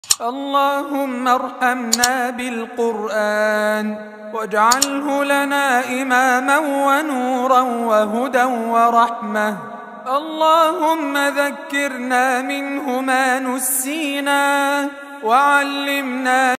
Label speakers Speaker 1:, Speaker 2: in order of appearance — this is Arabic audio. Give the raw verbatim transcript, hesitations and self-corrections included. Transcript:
Speaker 1: اللهم ارحمنا بالقرآن واجعله لنا إماما ونورا وهدى ورحمة. اللهم ذكرنا منه ما نسينا وعلمنا